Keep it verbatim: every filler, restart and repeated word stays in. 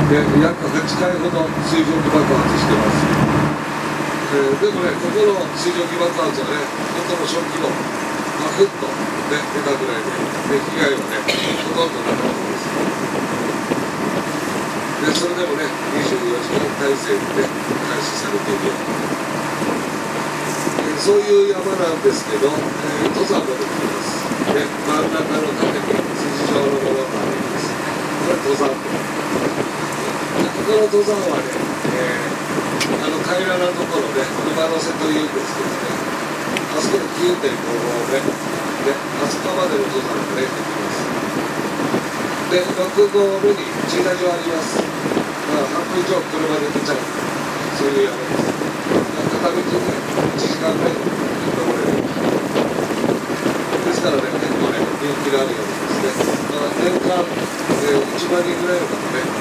で約はちかいほど水蒸気爆発してます。えー、でもね、ここの水蒸気爆発はね、最も初期のパフッと、ね、出たぐらいで、で被害はね、ほとんどなかったです。でそれでもね、にじゅうよじかん体制で、ね、監視されているような、えー、そういう山なんですけど、えー、登山もできます。で真ん中の縦に筋状のものがあります。これ登山道。ここの登山はね、えー、あの平らなところで馬乗せというんですけどね、あそこで きゅうてんご 合目で、あそこまでの登山がね、できます。で、ろく合目に駐車場あります。だから半分以上車で出ちゃう、そういう山です。片道でいちじかんぐらいで登れる。ですからね、結構ね、人気のある山ですね。だから年間、えー、いちまんにんぐらいの方ね、